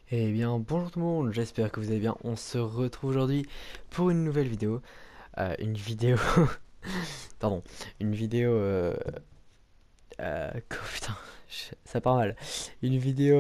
Eh bien, bonjour tout le monde, j'espère que vous allez bien. On se retrouve aujourd'hui pour une nouvelle vidéo. Une vidéo. Pardon. Une vidéo. Putain, ça part mal. Une vidéo.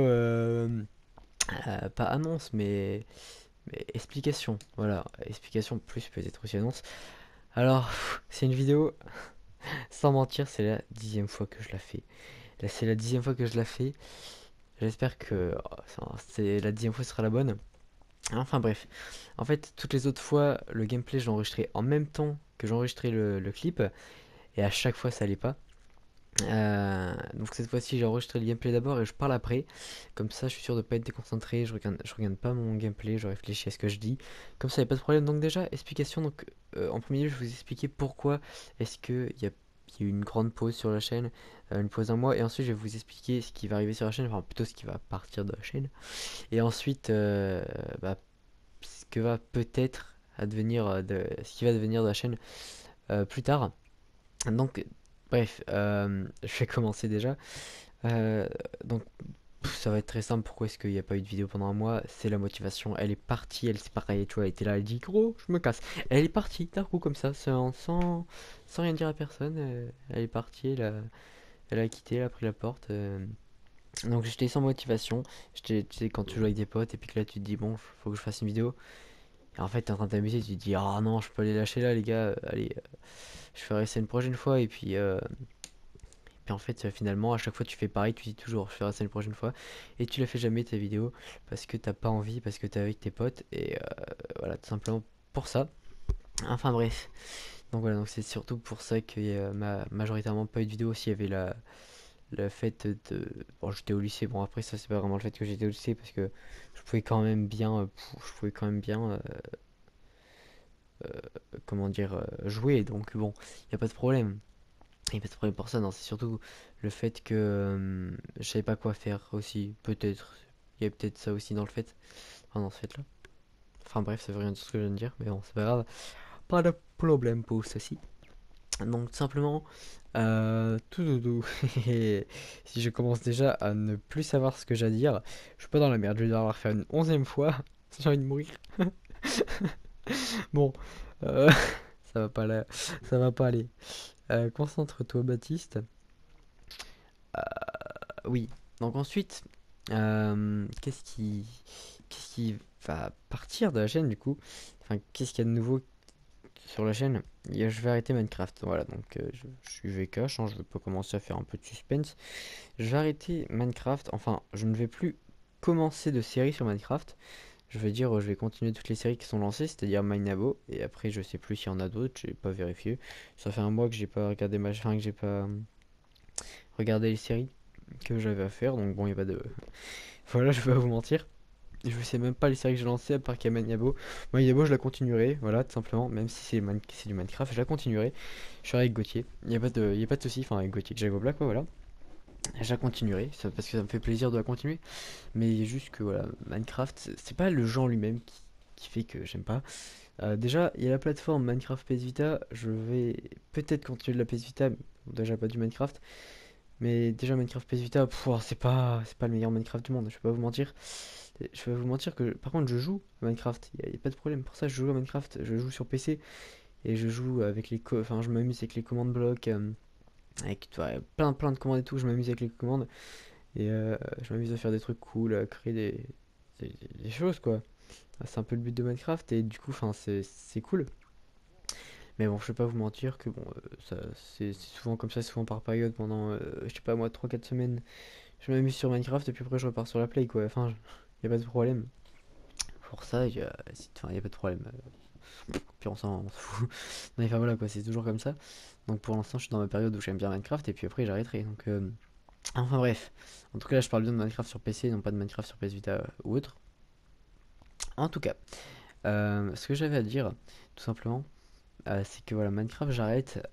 Pas annonce, mais explication. Voilà, explication plus peut-être aussi annonce. Alors, c'est une vidéo, sans mentir, c'est la 10e fois que je la fais. Là, c'est la 10e fois que je la fais. J'espère que c'est la 10e fois sera la bonne. Enfin bref, en fait toutes les autres fois le gameplay je l'ai enregistré en même temps que j'enregistrais le clip et à chaque fois ça allait pas. Donc cette fois-ci j'ai enregistré le gameplay d'abord et je parle après. Comme ça je suis sûr de pas être déconcentré, je regarde pas mon gameplay, je réfléchis à ce que je dis. Comme ça il n'y a pas de problème. Donc déjà explication, donc en premier lieu je vais vous expliquer pourquoi est-ce qu'il y a eu une grande pause sur la chaîne, une pause d'un mois et ensuite je vais vous expliquer ce qui va arriver sur la chaîne, enfin plutôt ce qui va partir de la chaîne. Et ensuite bah, ce que va peut-être advenir ce qui va devenir de la chaîne plus tard. Donc, bref, je vais commencer déjà. Euh, donc, ça va être très simple. Pourquoi est-ce qu'il n'y a pas eu de vidéo pendant un mois? C'est la motivation. Elle est partie. Elle, c'est pareil. Tu vois, elle était là. Elle dit gros, je me casse. Elle est partie d'un coup comme ça, sans rien dire à personne. Elle est partie. Elle a quitté. Elle a pris la porte. Donc j'étais sans motivation. Tu sais, quand tu joues avec des potes et puis que là tu te dis bon, faut que je fasse une vidéo. Et en fait, t'es en train de t'amuser, tu te dis, ah non, je peux les lâcher là, les gars, allez, je ferai ça une prochaine fois. Et puis en fait, finalement, à chaque fois, tu fais pareil, tu dis toujours, je ferai ça une prochaine fois. Et tu la fais jamais ta vidéo parce que t'as pas envie, parce que t'es avec tes potes. Et voilà, tout simplement pour ça. Enfin bref. Donc voilà, donc c'est surtout pour ça qu'il y a majoritairement pas eu de vidéo. S'il y avait le fait de. Bon, j'étais au lycée, bon après, ça, c'est pas vraiment le fait que j'étais au lycée parce que je pouvais quand même bien. Je pouvais quand même bien. Comment dire, jouer. Donc bon, il n'y a pas de problème. Il n'y a pas de problème pour ça. Non, c'est surtout le fait que je savais pas quoi faire aussi. Peut-être. Il y a peut-être ça aussi dans le fait. Enfin, dans ce fait-là. Enfin bref, ça veut rien dire ce que je viens de dire. Mais bon, c'est pas grave. Pas de problème pour ceci. Donc tout simplement, tout doudou. Si je commence déjà à ne plus savoir ce que j'ai à dire, je suis pas dans la merde. Je vais devoir la refaire une 11e fois. J'ai envie de mourir. Bon, euh, ça va pas là. Ça va pas aller. Concentre-toi, Baptiste. Oui. Donc ensuite, qu'est-ce qui va partir de la chaîne du coup? Enfin, qu'est-ce qu'il y a de nouveau sur la chaîne? Je vais arrêter Minecraft. Voilà, donc je suis VKH, hein, je vais pas commencer à faire un peu de suspense. Je vais arrêter Minecraft. Enfin, je ne vais plus commencer de série sur Minecraft. Je veux dire, je vais continuer toutes les séries qui sont lancées, c'est-à-dire Minabo. Et après, je sais plus s'il y en a d'autres, j'ai pas vérifié. Ça fait un mois que j'ai pas regardé enfin, que j'ai pas regardé les séries que j'avais à faire, donc bon, il n'y a pas de. Voilà, je vais pas vous mentir. Je sais même pas les séries que j'ai lancées à part qu'il y a Maniabo. Maniabo, je la continuerai, voilà, tout simplement. Même si c'est du Minecraft, je la continuerai. Je serai avec Gauthier. Il y a pas de souci, enfin avec Gauthier, Jago Black, quoi, voilà. Je la continuerai, parce que ça me fait plaisir de la continuer. Mais il y a juste que, voilà, Minecraft, c'est pas le genre lui-même qui fait que j'aime pas. Déjà, il y a la plateforme Minecraft PS Vita. Je vais peut-être continuer de la PS Vita, mais bon, déjà pas du Minecraft. Mais déjà Minecraft PS Vita, c'est pas le meilleur Minecraft du monde, je vais pas vous mentir. Je vais vous mentir que par contre je joue à Minecraft, y a pas de problème. Pour ça je joue à Minecraft, je joue sur PC et je joue avec enfin je m'amuse avec les commandes blocs, avec plein de commandes et tout, je m'amuse avec les commandes et je m'amuse à faire des trucs cool, à créer des choses quoi. C'est un peu le but de Minecraft et du coup enfin c'est cool. Mais bon, je vais pas vous mentir que bon, c'est souvent comme ça, souvent par période pendant, je sais pas moi, 3 4 semaines. Je m'amuse sur Minecraft et puis après je repars sur la play quoi. Enfin, y a pas de problème. Pour ça, enfin, y a pas de problème. Puis on s'en fout. Mais enfin voilà quoi, c'est toujours comme ça. Donc pour l'instant, je suis dans ma période où j'aime bien Minecraft et puis après j'arrêterai. Donc, enfin bref. En tout cas, là, je parle bien de Minecraft sur PC, non pas de Minecraft sur PS Vita ou autre. En tout cas, ce que j'avais à dire, tout simplement, c'est que voilà, Minecraft, j'arrête.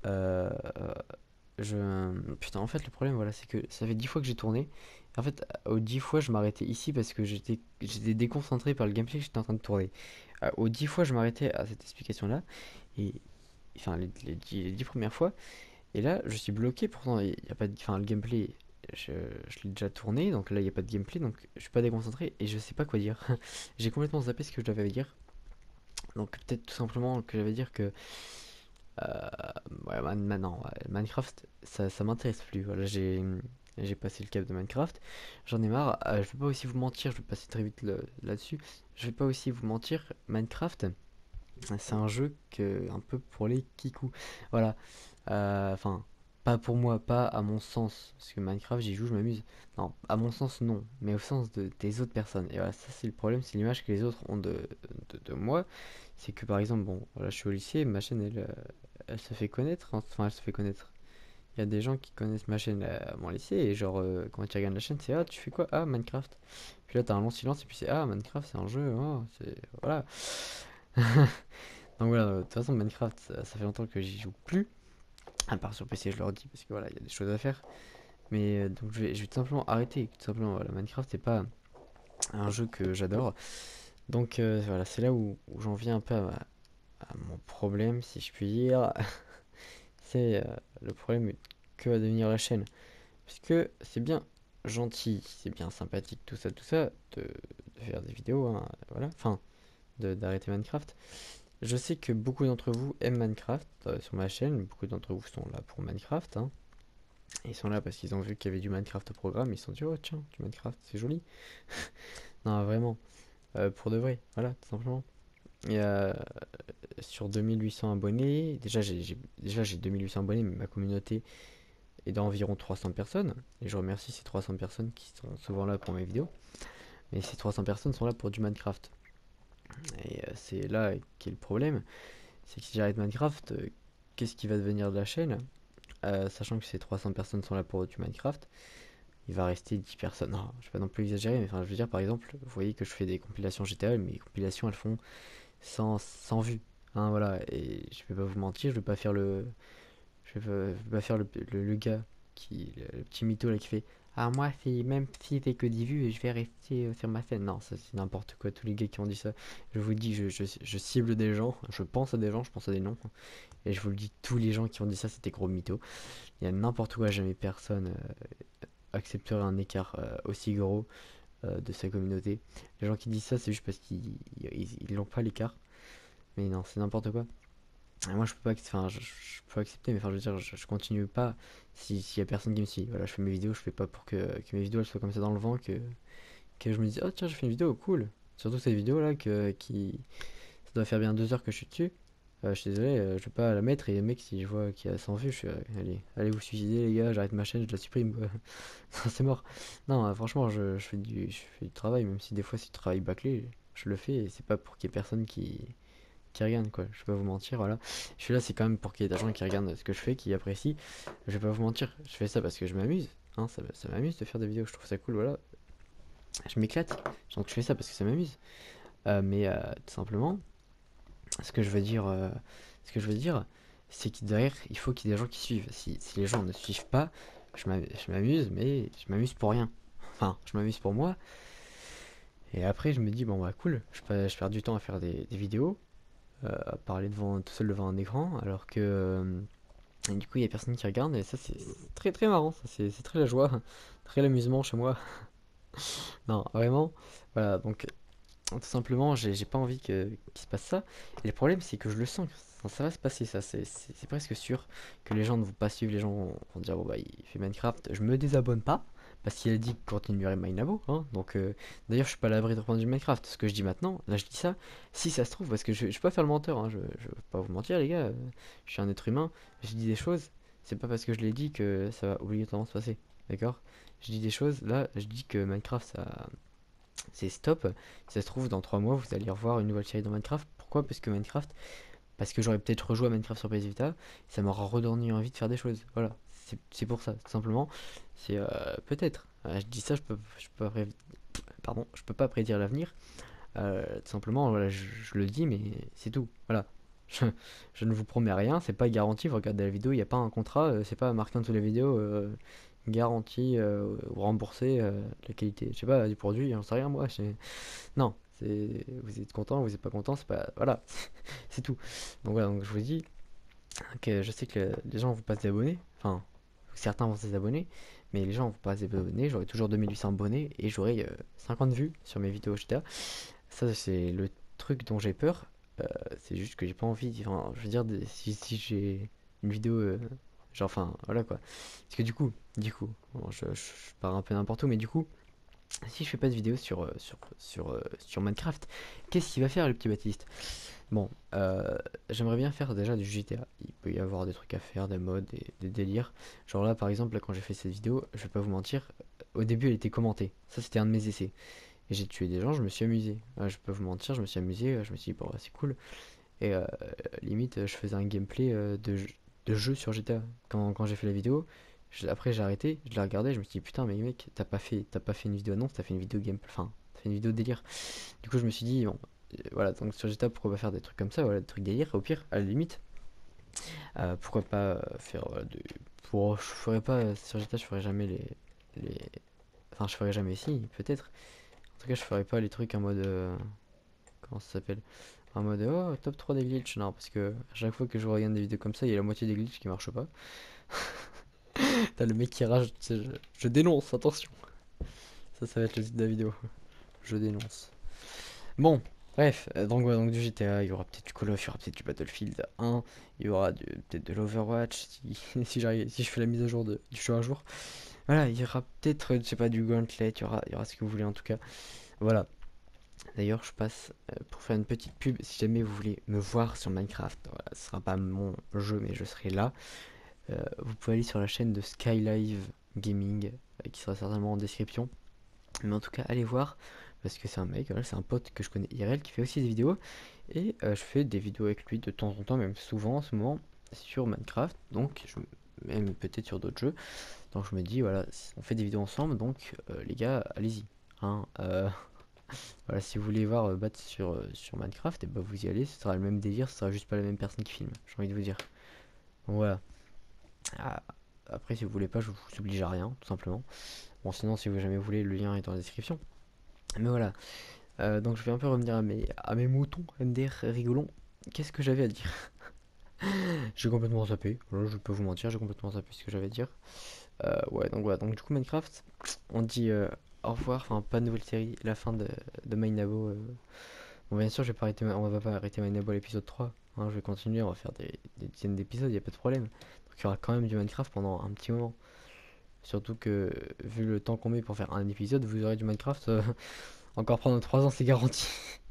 Putain, en fait, le problème, voilà, c'est que ça fait 10 fois que j'ai tourné. En fait, aux 10 fois, je m'arrêtais ici parce que j'étais déconcentré par le gameplay que j'étais en train de tourner. Aux 10 fois, je m'arrêtais à cette explication-là. Et enfin, les 10 premières fois. Et là, je suis bloqué. Pourtant, il y a pas enfin, le gameplay. je, je l'ai déjà tourné, donc là il n'y a pas de gameplay, donc je suis pas déconcentré et je sais pas quoi dire. J'ai complètement zappé ce que je devais dire. Donc peut-être tout simplement que j'avais dire que euh, ouais, maintenant Minecraft ça m'intéresse plus. Voilà, j'ai passé le cap de Minecraft, j'en ai marre. Je vais pas aussi vous mentir, je vais passer très vite là-dessus. Je vais pas aussi vous mentir, Minecraft c'est un jeu que un peu pour les kikous. Voilà. Enfin, pas pour moi, pas à mon sens. Parce que Minecraft, j'y joue, je m'amuse. Non, à mon sens, non. Mais au sens des autres personnes. Et voilà, ça c'est le problème, c'est l'image que les autres ont de moi. C'est que par exemple, bon, voilà, je suis au lycée, ma chaîne, elle se fait connaître. Enfin, elle se fait connaître. Il y a des gens qui connaissent ma chaîne à mon lycée. Et genre, quand tu regardes la chaîne, c'est ah, tu fais quoi? Ah, Minecraft. Puis là, t'as un long silence. Et puis c'est ah, Minecraft, c'est un jeu. Oh, c'est. Voilà. Donc voilà, de toute façon, Minecraft, ça fait longtemps que j'y joue plus. À part sur PC, je leur dis, parce que voilà, il y a des choses à faire. Mais donc je vais tout simplement arrêter. Tout simplement, voilà, Minecraft, c'est pas un jeu que j'adore. Donc voilà, c'est là où j'en viens un peu à mon problème, si je puis dire. C'est le problème que va devenir la chaîne. Puisque c'est bien gentil, c'est bien sympathique, tout ça, de faire des vidéos, hein, voilà. Enfin, d'arrêter Minecraft. Je sais que beaucoup d'entre vous aiment Minecraft sur ma chaîne. Beaucoup d'entre vous sont là pour Minecraft, hein. Ils sont là parce qu'ils ont vu qu'il y avait du Minecraft au programme. Ils se sont dit, oh tiens, du Minecraft, c'est joli. Non, vraiment, pour de vrai, voilà, tout simplement. Et sur 2800 abonnés, déjà j'ai 2800 abonnés, mais ma communauté est d'environ 300 personnes. Et je remercie ces 300 personnes qui sont souvent là pour mes vidéos. Mais ces 300 personnes sont là pour du Minecraft. Et c'est là qu'est le problème. C'est que si j'arrête Minecraft, qu'est-ce qui va devenir de la chaîne? Sachant que ces 300 personnes sont là pour du Minecraft, il va rester 10 personnes. Non, je vais pas non plus exagérer, mais enfin, je veux dire, par exemple, vous voyez que je fais des compilations GTA, mais mes compilations elles font 100 vues. Hein, voilà, et je vais pas vous mentir, je vais pas faire le gars, le petit mytho là qui fait ah, moi, même si c'est que 10 vues, je vais rester sur ma chaîne. Non, ça c'est n'importe quoi, tous les gars qui ont dit ça. Je vous dis, je cible des gens, je pense à des gens, je pense à des noms. Et je vous le dis, tous les gens qui ont dit ça, c'était gros mytho. Il y a n'importe quoi, jamais personne accepterait un écart aussi gros de sa communauté. Les gens qui disent ça, c'est juste parce qu'ils n'ont pas l'écart. Mais non, c'est n'importe quoi. Et moi, je peux pas, enfin, je peux accepter, mais enfin, je veux dire, je continue pas s'il y a personne qui me suit. Voilà, je fais mes vidéos, je fais pas pour que mes vidéos elles soient comme ça dans le vent, que je me dise, oh tiens, j'ai fait une vidéo, cool. Surtout cette vidéo là, ça doit faire bien 2 heures que je suis dessus. Je suis désolé, je vais pas la mettre et le mec, si je vois qu'il y a 100 vues, je suis, allez vous suicider les gars, j'arrête ma chaîne, je la supprime, quoi. C'est mort. Non, franchement, je fais du travail, même si des fois c'est du travail bâclé, je le fais et c'est pas pour qu'il y ait personne qui regarde, quoi. Je vais pas vous mentir, voilà. Je suis là, c'est quand même pour qu'il y ait des gens qui regardent ce que je fais, qui apprécient. Je vais pas vous mentir, je fais ça parce que je m'amuse, hein, ça m'amuse de faire des vidéos, je trouve ça cool, voilà. Je m'éclate, donc je fais ça parce que ça m'amuse. Mais tout simplement, ce que je veux dire, ce que je veux dire, c'est que derrière, il faut qu'il y ait des gens qui suivent. Si les gens ne suivent pas, je m'amuse, mais je m'amuse pour rien. Enfin, je m'amuse pour moi. Et après, je me dis, bon bah cool, je perds du temps à faire des vidéos, à parler tout seul devant un écran, alors que et du coup, il y a personne qui regarde, et ça, c'est très très marrant, ça, c'est très la joie, très l'amusement chez moi. Non, vraiment, voilà, donc tout simplement, j'ai pas envie qu'il se passe ça. Et le problème, c'est que je le sens. Ça va se passer, ça. C'est presque sûr que les gens ne vont pas suivre. Les gens vont dire, bon, bah, il fait Minecraft. Je me désabonne pas. Parce qu'il a dit qu'il continuerait Minabo. Hein. Donc, d'ailleurs, je suis pas à l'abri de reprendre du Minecraft. Ce que je dis maintenant, là, je dis ça. Si ça se trouve, parce que je vais pas faire le menteur. Hein. Je vais pas vous mentir, les gars. Je suis un être humain. Je dis des choses. C'est pas parce que je l'ai dit que ça va obligatoirement se passer. D'accord? Je dis des choses. Là, je dis que Minecraft, c'est stop. Si ça se trouve, dans 3 mois, vous allez revoir une nouvelle série dans Minecraft. Pourquoi? Parce que j'aurais peut-être rejoué à Minecraft sur PS Vita. Ça m'aura redonné envie de faire des choses. Voilà. C'est pour ça, tout simplement. C'est peut-être. Je dis ça, pardon, je peux pas prédire l'avenir. Tout simplement, voilà, je le dis, mais c'est tout. Voilà. Je, je ne vous promets rien, c'est pas garanti. Vous regardez la vidéo, il n'y a pas un contrat, c'est pas marqué dans toutes les vidéos. Garantie ou rembourser la qualité, je sais pas, du produit, j'en sais rien moi. Non, vous êtes content, vous êtes pas content, c'est pas. Voilà, c'est tout. Donc voilà, donc je vous dis que je sais que les gens vont pas s'abonner, enfin, certains vont s'abonner, mais les gens vont pas s'abonner, j'aurai toujours 2800 abonnés et j'aurai 50 vues sur mes vidéos GTA. Ça, c'est le truc dont j'ai peur. C'est juste que j'ai pas envie. Enfin, je veux dire, si j'ai une vidéo, genre, enfin, voilà quoi. Parce que du coup, bon, je pars un peu n'importe où, mais du coup, si je fais pas de vidéo sur Minecraft, qu'est-ce qu'il va faire le petit Baptiste? Bon, j'aimerais bien faire déjà du GTA. Il peut y avoir des trucs à faire, des mods, des délires. Genre là, par exemple, là, quand j'ai fait cette vidéo, je vais pas vous mentir, au début, elle était commentée. Ça, c'était un de mes essais. Et j'ai tué des gens, je me suis amusé. Je peux vous mentir, je me suis amusé, je me suis dit, bon, c'est cool. Et limite, je faisais un gameplay de jeu sur GTA. Quand j'ai fait la vidéo, après j'ai arrêté, je l'ai regardé, je me suis dit, putain, mais mec, t'as pas fait une vidéo annonce, t'as fait une vidéo gameplay, enfin, t'as fait une vidéo délire. Du coup, je me suis dit, bon, voilà, donc sur GTA, pourquoi pas faire des trucs comme ça, voilà, des trucs délire, au pire, à la limite, pourquoi pas faire je ferais pas, sur GTA, je ferais jamais les... Enfin, je ferais jamais, si, peut-être. En tout cas, je ferais pas les trucs en mode... comment ça s'appelle? En mode, oh, top 3 des glitches. Non, parce que à chaque fois que je regarde des vidéos comme ça, il y a la moitié des glitches qui marchent pas. T'as le mec qui rage, tu sais, je dénonce, attention. Ça va être le titre de la vidéo. Je dénonce. Bon, bref, donc, ouais, donc du GTA, il y aura peut-être du Call of, il y aura peut-être du Battlefield 1, il y aura peut-être de l'Overwatch si je fais la mise à jour du jour à jour. Voilà, il y aura peut-être, je sais pas, du Gauntlet, il y aura ce que vous voulez en tout cas. Voilà. D'ailleurs, je passe pour faire une petite pub. Si jamais vous voulez me voir sur Minecraft, voilà, ce sera pas mon jeu, mais je serai là. Vous pouvez aller sur la chaîne de Skylive Gaming, qui sera certainement en description. Mais en tout cas, allez voir, parce que c'est un mec, voilà, c'est un pote que je connais IRL qui fait aussi des vidéos. Et je fais des vidéos avec lui de temps en temps, même souvent en ce moment, sur Minecraft. Donc, même peut-être sur d'autres jeux. Donc, je me dis, voilà, on fait des vidéos ensemble, donc les gars, allez-y. Hein, voilà, si vous voulez voir battre sur Minecraft, et bah vous y allez, ce sera le même délire, ce sera juste pas la même personne qui filme, j'ai envie de vous dire. Donc voilà. Ah, après, si vous voulez pas, je vous oblige à rien, tout simplement. Bon, sinon, si vous jamais voulez, le lien est dans la description. Mais voilà. Donc je vais un peu revenir à mes moutons MDR rigolons. Qu'est-ce que j'avais à dire? J'ai complètement zappé. Voilà, je peux vous mentir, j'ai complètement zappé ce que j'avais à dire. Ouais, donc voilà. Donc du coup, Minecraft, on dit au revoir, enfin, pas de nouvelle série, la fin de Minabo. Bon, bien sûr, on va pas arrêter Minecraft à l'épisode 3. Hein, je vais continuer, on va faire des dizaines d'épisodes, y a pas de problème. Donc il y aura quand même du Minecraft pendant un petit moment. Surtout que, vu le temps qu'on met pour faire un épisode, vous aurez du Minecraft encore pendant 3 ans, c'est garanti.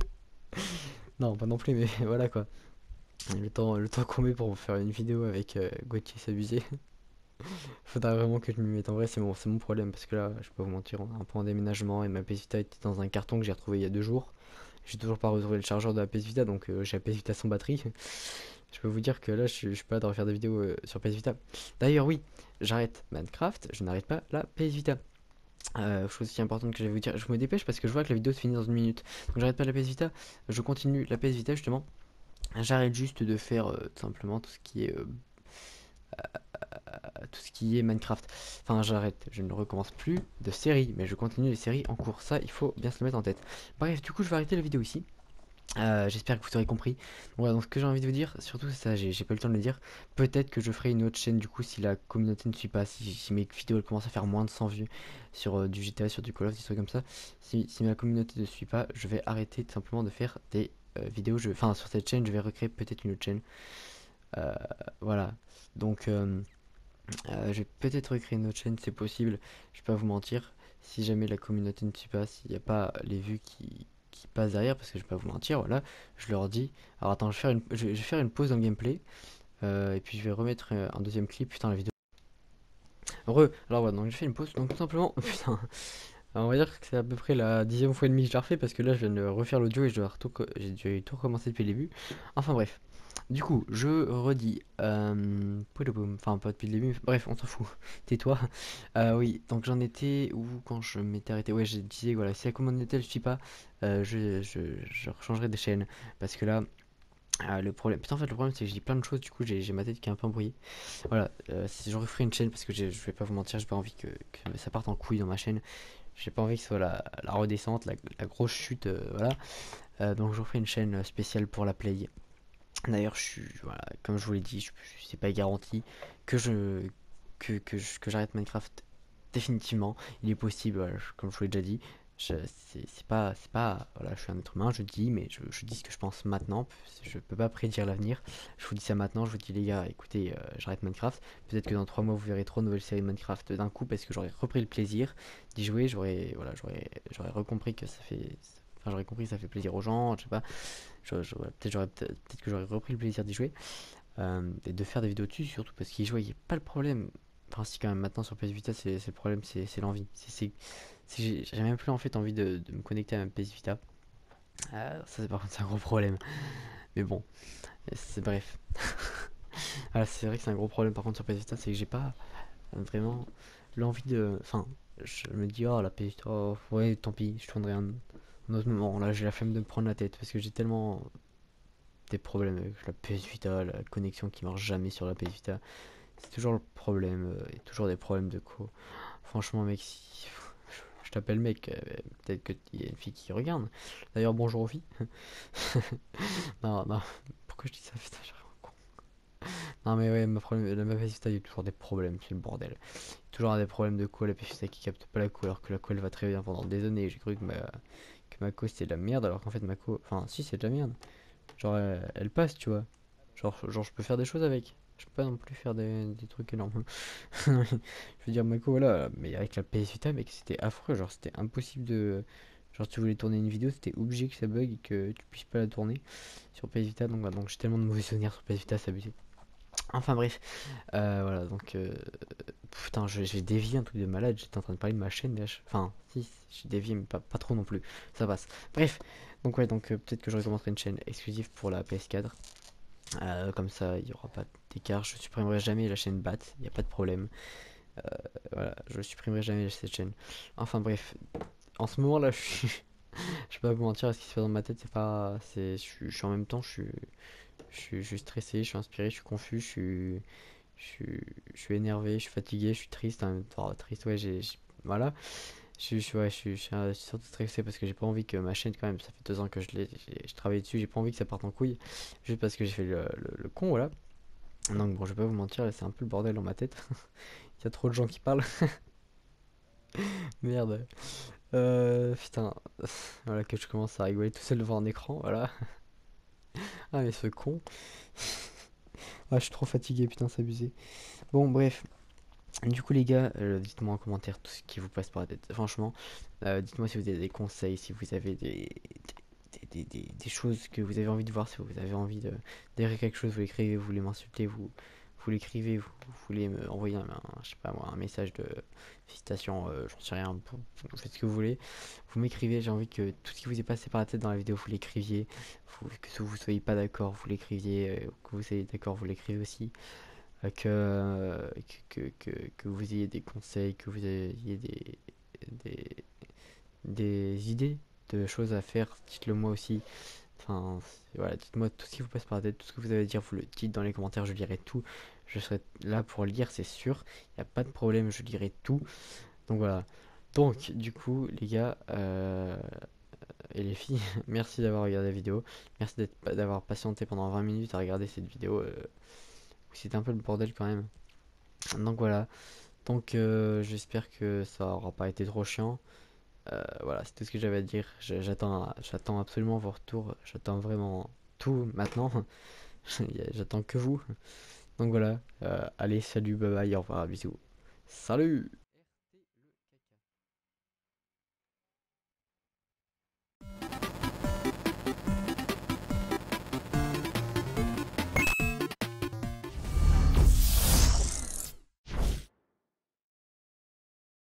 Non, pas non plus, mais voilà quoi. Le temps qu'on met pour faire une vidéo avec Gauthier s'abuser, faudra vraiment que je m'y mette. En vrai, c'est mon problème parce que là, je peux pas vous mentir, on est un peu en déménagement et ma PS Vita était dans un carton que j'ai retrouvé il y a 2 jours. J'ai toujours pas retrouvé le chargeur de la PS Vita, donc j'ai la PS Vita sans batterie. Je peux vous dire que là, je suis pas de refaire des vidéos sur PS Vita. D'ailleurs, oui, j'arrête Minecraft, je n'arrête pas la PS Vita. Chose aussi importante que je vais vous dire, je me dépêche parce que je vois que la vidéo se finit dans 1 minute. Donc j'arrête pas la PS Vita, je continue la PS Vita justement. J'arrête juste de faire tout simplement tout ce qui est Minecraft. Enfin, j'arrête, je ne recommence plus de séries, mais je continue les séries en cours. Ça, il faut bien se le mettre en tête. Bref, du coup, je vais arrêter la vidéo ici. J'espère que vous aurez compris. Voilà, donc ce que j'ai envie de vous dire, surtout c'est ça, j'ai pas eu le temps de le dire. Peut-être que je ferai une autre chaîne du coup si la communauté ne suit pas, si mes vidéos elles commencent à faire moins de 100 vues sur du GTA, sur du Call of, des trucs comme ça. Si ma communauté ne suit pas, je vais arrêter tout simplement de faire des vidéos. Enfin, sur cette chaîne, je vais recréer peut-être une autre chaîne. Euh, voilà. Donc, je vais peut-être recréer une autre chaîne, c'est possible. Je vais pas vous mentir. Si jamais la communauté ne suit pas, s'il n'y a pas les vues qui passent derrière, parce que je vais pas vous mentir, voilà, je leur dis. Alors attends, je vais faire une pause dans le gameplay. Et puis je vais remettre un deuxième clip. Putain, la vidéo. Alors voilà, donc je fais une pause. Donc tout simplement, putain. Alors, on va dire que c'est à peu près la 10e fois et demie que je la refais parce que là je viens de refaire l'audio et j'ai dû tout recommencer depuis le début. Enfin bref. Du coup, je redis. Poulouboum. Enfin, pas depuis le début. Bref, on s'en fout. Tais-toi. Oui, donc j'en étais où quand je m'étais arrêté? Ouais, je disais, voilà, si la communauté ne suit pas, je rechangerai de chaîne. Parce que là, le problème. Putain, en fait, le problème, c'est que je dis plein de choses. Du coup, j'ai ma tête qui est un peu embrouillée. Voilà, si je referai une chaîne, parce que je vais pas vous mentir, j'ai pas envie que ça parte en couille dans ma chaîne. J'ai pas envie que ce soit la redescente, la grosse chute, voilà. Donc, je referai une chaîne spéciale pour la play. D'ailleurs, voilà, comme je vous l'ai dit, c'est pas garanti que j'arrête Minecraft définitivement, il est possible, voilà, comme je vous l'ai déjà dit, voilà, je suis un être humain, je dis, mais je dis ce que je pense maintenant, je peux pas prédire l'avenir, je vous dis ça maintenant, je vous dis les gars, écoutez, j'arrête Minecraft, peut-être que dans 3 mois vous verrez 3 nouvelles séries de Minecraft d'un coup, parce que j'aurais repris le plaisir d'y jouer, voilà, j'aurais recompris que ça fait, enfin j'aurais compris que ça fait plaisir aux gens, je sais pas, peut-être que j'aurais repris le plaisir d'y jouer, et de faire des vidéos dessus, surtout parce qu'il jouait, il n'y a pas le problème. Enfin, si, quand même, maintenant sur PS Vita, c'est le problème, c'est l'envie. J'ai même plus en fait envie de me connecter à ma PS Vita. Ça, par contre, c'est un gros problème. Mais bon, c'est bref. Voilà, c'est vrai que c'est un gros problème par contre sur PS Vita, c'est que j'ai pas vraiment l'envie de. Enfin, je me dis, oh la PS Vita, oh, ouais, tant pis, je tournerai un autre moment. Là, j'ai la flemme de me prendre la tête parce que j'ai tellement des problèmes avec la PS Vita, la connexion qui marche jamais sur la PS Vita. C'est toujours le problème, et toujours des problèmes de co. Franchement, mec, si je t'appelle mec, peut-être qu'il y a une fille qui regarde. D'ailleurs, bonjour aux filles. Non, non, pourquoi je dis ça, putain, j'ai vraiment con. Non, mais ouais, ma PS Vita, il y a toujours des problèmes, c'est le bordel. Toujours des problèmes de co, la PS Vita qui capte pas la co, alors que la co elle va très bien pendant des années. J'ai cru que ma co c'était de la merde, alors qu'en fait ma co, enfin, si, c'est de la merde. Genre, elle passe, tu vois. Genre, je peux faire des choses avec. Je peux pas non plus faire des trucs énormes. Je veux dire, Mako, voilà, mais avec la PS Vita, mec, c'était affreux. Genre, c'était impossible de. Genre, tu voulais tourner une vidéo, c'était obligé que ça bug et que tu puisses pas la tourner sur PS Vita. Donc, voilà, donc j'ai tellement de mauvais souvenirs sur PS Vita, c'est abusé. Enfin, bref, voilà, donc. Putain, j'ai dévié un truc de malade. J'étais en train de parler de ma chaîne. Enfin, si, j'ai dévié, mais pas trop non plus. Ça passe. Bref, donc, ouais, donc peut-être que je recommencerai une chaîne exclusive pour la PS4. Comme ça, il n'y aura pas d'écart. Je supprimerai jamais la chaîne BAT, il n'y a pas de problème. Voilà, je supprimerai jamais cette chaîne. Enfin bref, en ce moment là, je vais pas vous mentir, ce qui se fait dans ma tête, c'est pas, je suis en même temps, je suis stressé, je suis inspiré, je suis confus, je suis énervé, je suis fatigué, je suis triste, en même temps, triste, ouais, voilà. Ouais, je suis surtout stressé parce que j'ai pas envie que ma chaîne, quand même, ça fait 2 ans que je travaille dessus, j'ai pas envie que ça parte en couille, juste parce que j'ai fait le con, voilà. Donc bon, je vais pas vous mentir, là, c'est un peu le bordel dans ma tête. Il y a trop de gens qui parlent. Merde. Putain. Voilà que je commence à rigoler tout seul devant un écran, voilà. Ah mais ce con. Ah, je suis trop fatigué, putain, c'est abusé. Bon, bref. Du coup, les gars, dites-moi en commentaire tout ce qui vous passe par la tête. Franchement, dites-moi si vous avez des conseils, si vous avez des choses que vous avez envie de voir, si vous avez envie de d'écrire quelque chose, vous l'écrivez, vous voulez m'insulter, vous l'écrivez, vous voulez me envoyer je sais pas moi, un message de félicitations, j'en sais rien, vous faites ce que vous voulez. Vous m'écrivez, j'ai envie que tout ce qui vous est passé par la tête dans la vidéo, vous l'écriviez. Que vous soyez pas d'accord, vous l'écriviez, que vous soyez d'accord, vous l'écrivez aussi. Que vous ayez des conseils, que vous ayez des, des idées de choses à faire, dites-le moi aussi. Enfin, voilà, dites-moi tout ce qui vous passe par la tête, tout ce que vous avez à dire, vous le dites dans les commentaires, je lirai tout. Je serai là pour lire, c'est sûr. Il n'y a pas de problème, je lirai tout. Donc voilà. Donc, du coup, les gars et les filles, merci d'avoir regardé la vidéo. Merci d'avoir patienté pendant 20 minutes à regarder cette vidéo. C'était un peu le bordel quand même. Donc voilà. Donc j'espère que ça aura pas été trop chiant. Voilà, c'est tout ce que j'avais à dire. J'attends absolument vos retours. J'attends vraiment tout maintenant. J'attends que vous. Donc voilà. Allez, salut, bye bye, au revoir, bisous. Salut!